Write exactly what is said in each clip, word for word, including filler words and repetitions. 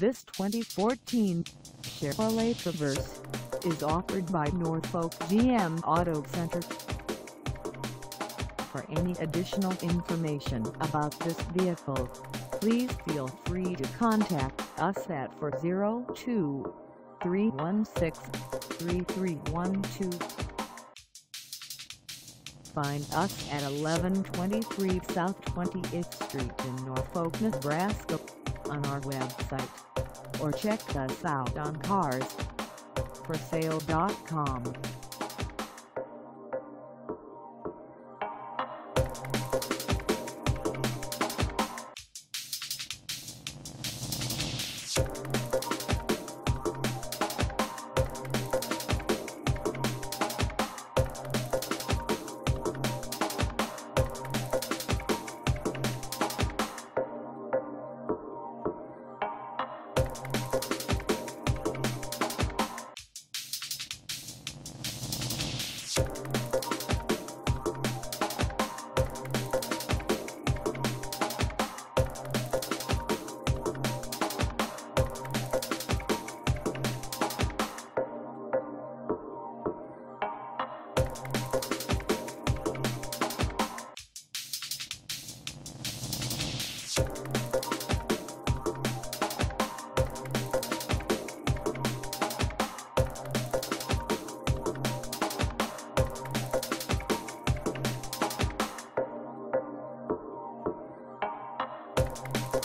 This twenty fourteen Chevrolet Traverse is offered by Norfolk G M Auto Center. For any additional information about this vehicle, please feel free to contact us at four oh two, three one six, three three one two. Find us at eleven twenty-three South twentieth Street in Norfolk, Nebraska on our website, or check us out on cars for sale dot com.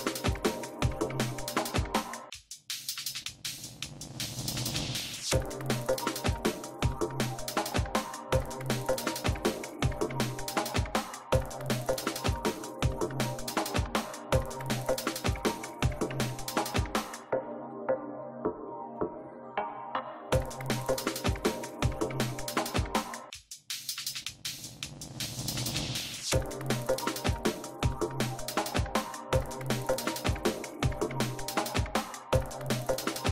You